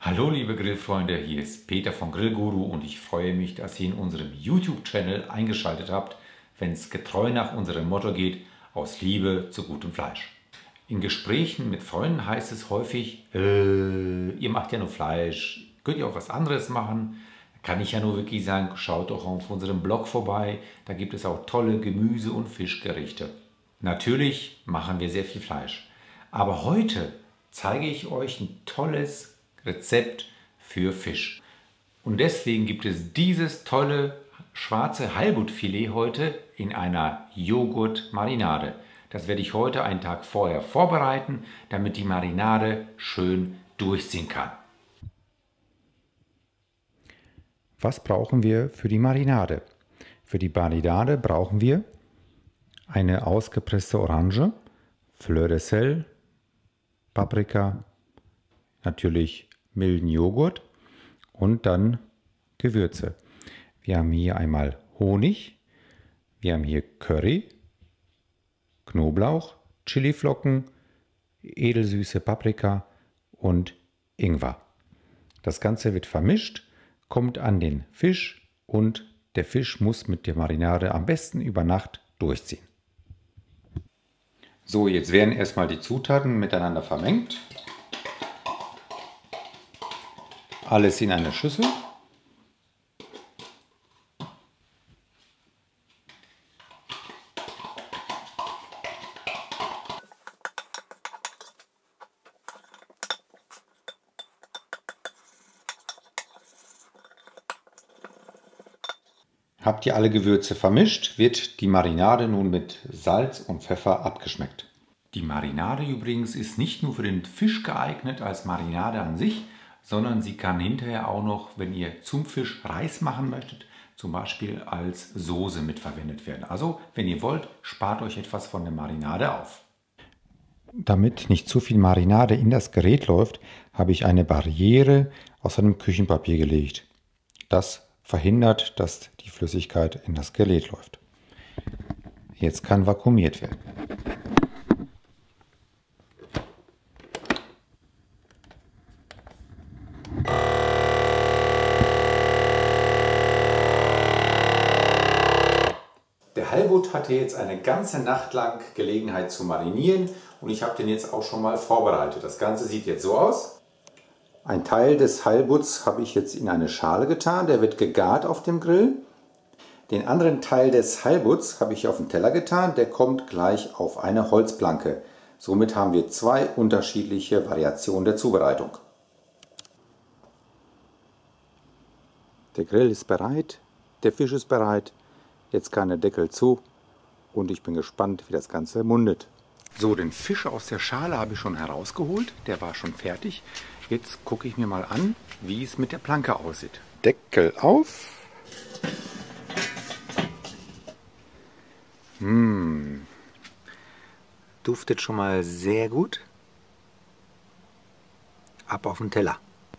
Hallo liebe Grillfreunde, hier ist Peter von Grillguru und ich freue mich, dass ihr in unserem YouTube-Channel eingeschaltet habt, wenn es getreu nach unserem Motto geht, aus Liebe zu gutem Fleisch. In Gesprächen mit Freunden heißt es häufig, ihr macht ja nur Fleisch, könnt ihr auch was anderes machen? Kann ich ja nur wirklich sagen, schaut doch auf unserem Blog vorbei, da gibt es auch tolle Gemüse- und Fischgerichte. Natürlich machen wir sehr viel Fleisch, aber heute zeige ich euch ein tolles Rezept für Fisch. Und deswegen gibt es dieses tolle schwarze Halbutfilet heute in einer Joghurtmarinade. Das werde ich heute einen Tag vorher vorbereiten, damit die Marinade schön durchziehen kann. Was brauchen wir für die Marinade? Für die Marinade brauchen wir eine ausgepresste Orange, Fleur de Sel, Paprika, natürlich milden Joghurt und dann Gewürze. Wir haben hier einmal Honig, wir haben hier Curry, Knoblauch, Chiliflocken, edelsüße Paprika und Ingwer. Das Ganze wird vermischt, kommt an den Fisch und der Fisch muss mit der Marinade am besten über Nacht durchziehen. So, jetzt werden erstmal die Zutaten miteinander vermengt. Alles in eine Schüssel. Habt ihr alle Gewürze vermischt, wird die Marinade nun mit Salz und Pfeffer abgeschmeckt. Die Marinade übrigens ist nicht nur für den Fisch geeignet als Marinade an sich, sondern sie kann hinterher auch noch, wenn ihr zum Fisch Reis machen möchtet, zum Beispiel als Soße mitverwendet werden. Also, wenn ihr wollt, spart euch etwas von der Marinade auf. Damit nicht zu viel Marinade in das Gerät läuft, habe ich eine Barriere aus einem Küchenpapier gelegt. Das verhindert, dass die Flüssigkeit in das Gerät läuft. Jetzt kann vakuumiert werden. Der Halbut hatte jetzt eine ganze Nacht lang Gelegenheit zu marinieren und ich habe den jetzt auch schon mal vorbereitet. Das Ganze sieht jetzt so aus. Ein Teil des Halbuts habe ich jetzt in eine Schale getan, der wird gegart auf dem Grill. Den anderen Teil des Halbuts habe ich auf den Teller getan, der kommt gleich auf eine Holzplanke. Somit haben wir zwei unterschiedliche Variationen der Zubereitung. Der Grill ist bereit, der Fisch ist bereit, jetzt kann der Deckel zu und ich bin gespannt, wie das Ganze mundet. So, den Fisch aus der Schale habe ich schon herausgeholt, der war schon fertig. Jetzt gucke ich mir mal an, wie es mit der Planke aussieht. Deckel auf. Duftet schon mal sehr gut. Ab auf den Teller.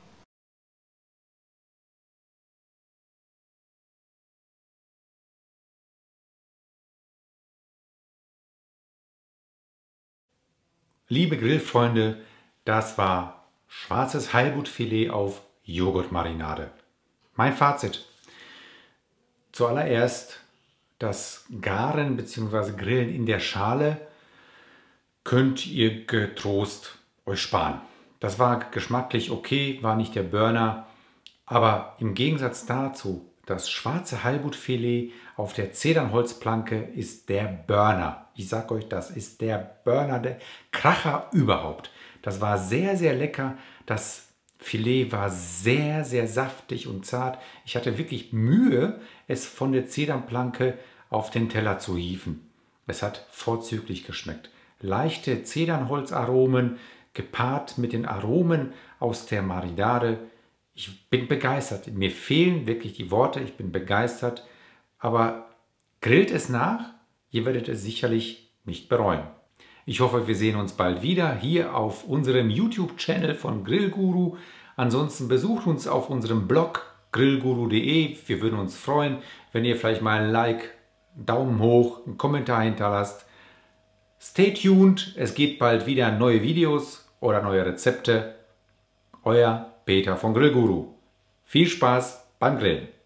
Liebe Grillfreunde, das war schwarzes Halbutfilet auf Joghurtmarinade. Mein Fazit. Zuallererst das Garen bzw. Grillen in der Schale könnt ihr getrost euch sparen. Das war geschmacklich okay, war nicht der Burner, aber im Gegensatz dazu, das schwarze Halbutfilet auf der Zedernholzplanke ist der Burner. Ich sage euch, das ist der Burner, der Kracher überhaupt. Das war sehr, sehr lecker. Das Filet war sehr, sehr saftig und zart. Ich hatte wirklich Mühe, es von der Zedernplanke auf den Teller zu hieven. Es hat vorzüglich geschmeckt. Leichte Zedernholzaromen gepaart mit den Aromen aus der Marinade. Ich bin begeistert. Mir fehlen wirklich die Worte. Ich bin begeistert. Aber grillt es nach. Ihr werdet es sicherlich nicht bereuen. Ich hoffe, wir sehen uns bald wieder hier auf unserem YouTube-Channel von Grillguru. Ansonsten besucht uns auf unserem Blog grillguru.de. Wir würden uns freuen, wenn ihr vielleicht mal ein Like, Daumen hoch, einen Kommentar hinterlasst. Stay tuned, es gibt bald wieder neue Videos oder neue Rezepte. Euer Peter von Grillguru. Viel Spaß beim Grillen!